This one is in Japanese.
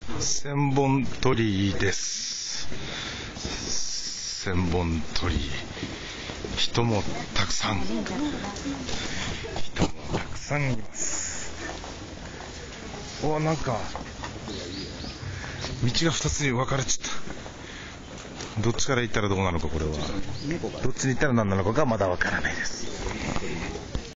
千本鳥居です。千本鳥居、人もたくさんいます。なんか道が2つに分かれちゃった。どっちから行ったらどうなのか、これはどっちに行ったら何なのかがまだ分からないです。